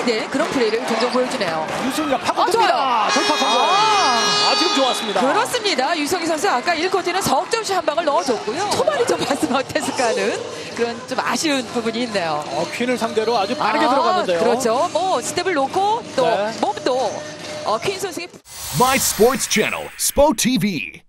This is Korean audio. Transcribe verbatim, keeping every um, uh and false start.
된 그런 플레이를 종종 보여주네요. 유승이가 파고듭니다. 아, 돌파 성공. 아, 아, 지금 좋았습니다. 그렇습니다. 유성희 선수 아까 일 쿼터는 석점슛 한 방을 넣어줬고요. 초반에 좀 봤으면 어땠을까 하는 그런 좀 아쉬운 부분이 있네요. 어, 퀸을 상대로 아주 빠르게 아, 들어갔는데요. 그렇죠. 뭐 스텝을 놓고 또 네. 몸도 어, 퀸 선수의 My Sports Channel, 스포티비.